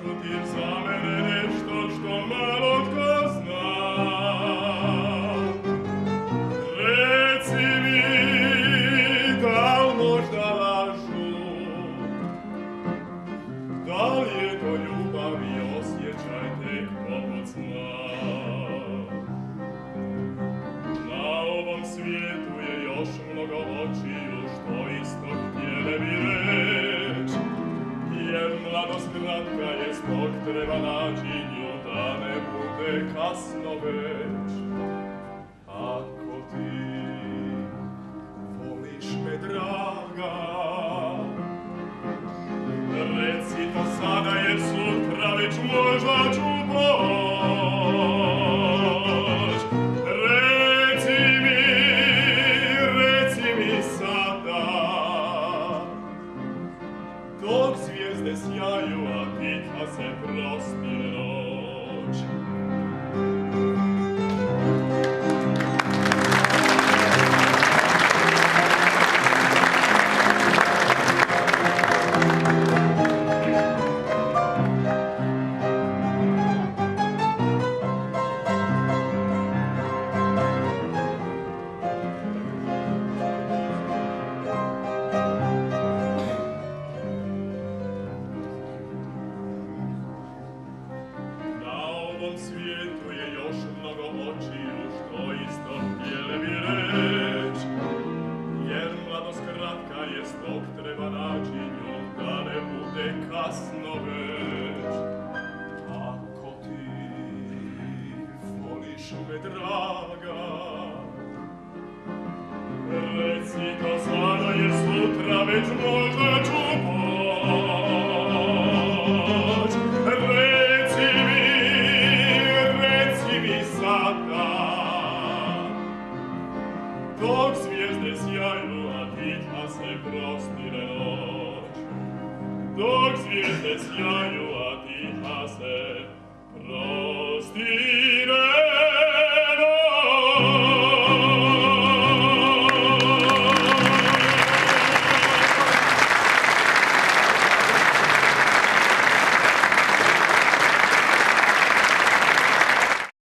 ti za mene nešto što malo tko zna? Reci mi, da li možda lažu? Da li je to ljubav i osjećaj tek poput sna? Na ovom svijetu je još mnogo očiju što isto htjele bi reč, jer mladost kratka je, zbog treba naći nju da ne bude kasno već. Ako ti voliš me, draga, reci to sada, jer sutra već možda ću poć. Reci mi sada, dok zvijezde sjaju, a tiha se prostire noć. Na ovom svijetu je još mnogo očiju što isto htjele bi reč, jer mladost kratka je, zbog treba naći nju da ne bude kasno već. Ako ti voliš me, draga, reci to sada, jer sutra već možda ću poć. Reci mi sada, dok zvijezde sjaju, a tiha se prostire noć. Dok zvijezde sjaju, a tiha se prostire